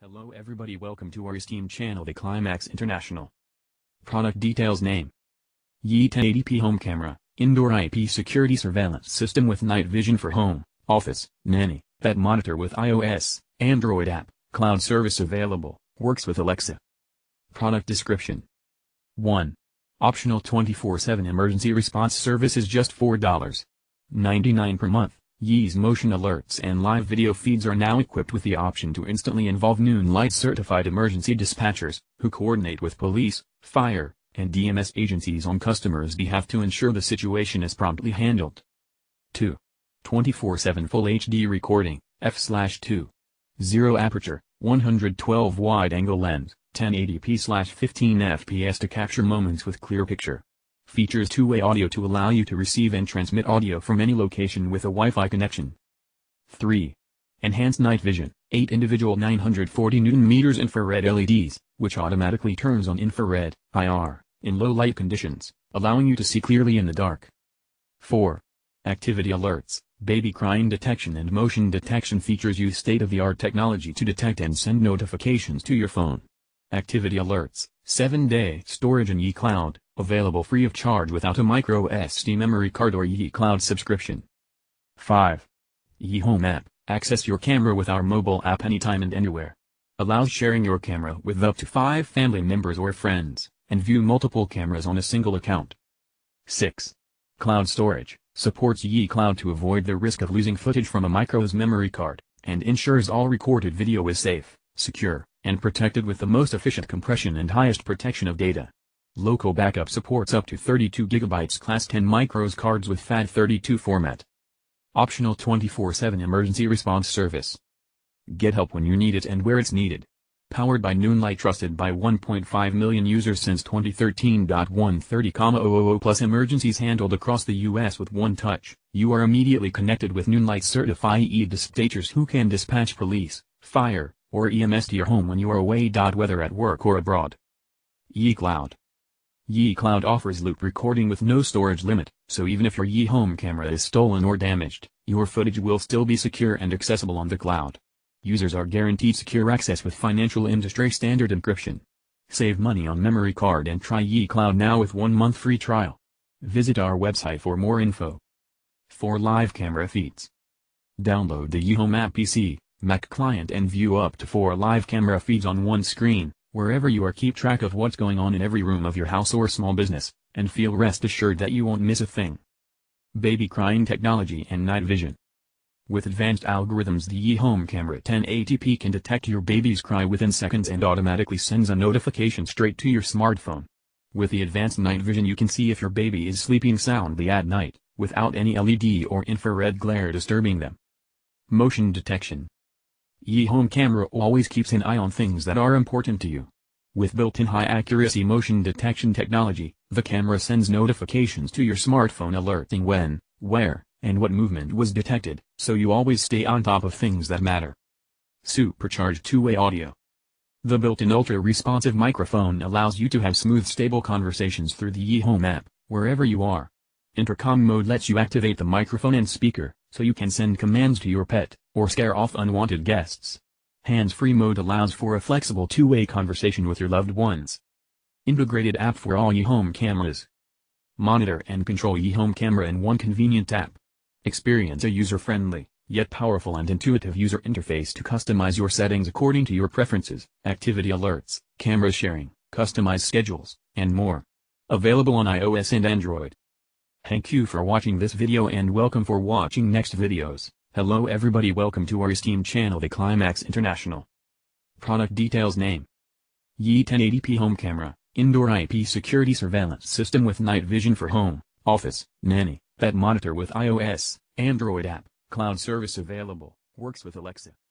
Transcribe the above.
Hello everybody, welcome to our esteemed channel The Climax International. Product details: name. Yi 1080p home camera, indoor IP security surveillance system with night vision for home, office, nanny, pet monitor with iOS, Android app, cloud service available, works with Alexa. Product description. 1. Optional 24/7 emergency response service is just $4.99 per month. Yi's motion alerts and live video feeds are now equipped with the option to instantly involve Noonlight certified emergency dispatchers, who coordinate with police, fire, and EMS agencies on customers' behalf to ensure the situation is promptly handled. 2. 24/7 Full HD recording, f/2. 0 aperture, 112 wide-angle lens, 1080p/15 fps to capture moments with clear picture. Features two-way audio to allow you to receive and transmit audio from any location with a Wi-Fi connection. 3. Enhanced night vision, 8 individual 940 Nm infrared LEDs, which automatically turns on infrared, IR, in low light conditions, allowing you to see clearly in the dark. 4. Activity alerts, baby crying detection and motion detection features use state-of-the-art technology to detect and send notifications to your phone. Activity alerts, 7-day storage in Yi Cloud, available free of charge without a micro SD memory card or Yi Cloud subscription. 5. Yi Home app, access your camera with our mobile app anytime and anywhere. Allows sharing your camera with up to 5 family members or friends, and view multiple cameras on a single account. 6. Cloud storage, supports Yi Cloud to avoid the risk of losing footage from a micro's memory card, and ensures all recorded video is safe, secure, and protected with the most efficient compression and highest protection of data. Local backup supports up to 32 GB Class 10 micros cards with FAT32 format. Optional 24/7 emergency response service. Get help when you need it and where it's needed. Powered by Noonlight, trusted by 1.5 million users since 2013. 130,000 plus emergencies handled across the US with one touch. You are immediately connected with Noonlight certified dispatchers who can dispatch police, fire, or EMS to your home when you are away. Whether at work or abroad. Yi Cloud. Yi Cloud offers loop recording with no storage limit, so even if your Yi home camera is stolen or damaged, your footage will still be secure and accessible on the cloud. Users are guaranteed secure access with financial industry standard encryption. Save money on memory card and try Yi Cloud now with 1 month free trial. Visit our website for more info. 4 live camera feeds. Download the Yi Home app PC, Mac client and view up to 4 live camera feeds on one screen. Wherever you are, keep track of what's going on in every room of your house or small business, and feel rest assured that you won't miss a thing. Baby crying technology and night vision. With advanced algorithms, the Yi Home camera 1080p can detect your baby's cry within seconds and automatically sends a notification straight to your smartphone. With the advanced night vision, you can see if your baby is sleeping soundly at night, without any LED or infrared glare disturbing them. Motion detection. Yi Home camera always keeps an eye on things that are important to you. With built-in high-accuracy motion detection technology, the camera sends notifications to your smartphone alerting when, where, and what movement was detected, so you always stay on top of things that matter. Supercharged two-way audio. The built-in ultra-responsive microphone allows you to have smooth, stable conversations through the Yi Home app, wherever you are. Intercom mode lets you activate the microphone and speaker, so you can send commands to your pet, or scare off unwanted guests. Hands-free mode allows for a flexible two-way conversation with your loved ones. Integrated app for all Yi Home cameras. Monitor and control Yi Home camera in one convenient app. Experience a user-friendly, yet powerful and intuitive user interface to customize your settings according to your preferences, activity alerts, camera sharing, customized schedules, and more. Available on iOS and Android. Thank you for watching this video and welcome for watching next videos. Hello everybody, welcome to our esteemed channel The Climax International. Product details: name. Yi 1080p home camera, indoor IP security surveillance system with night vision for home, office, nanny, pet monitor with iOS, Android app, cloud service available, works with Alexa.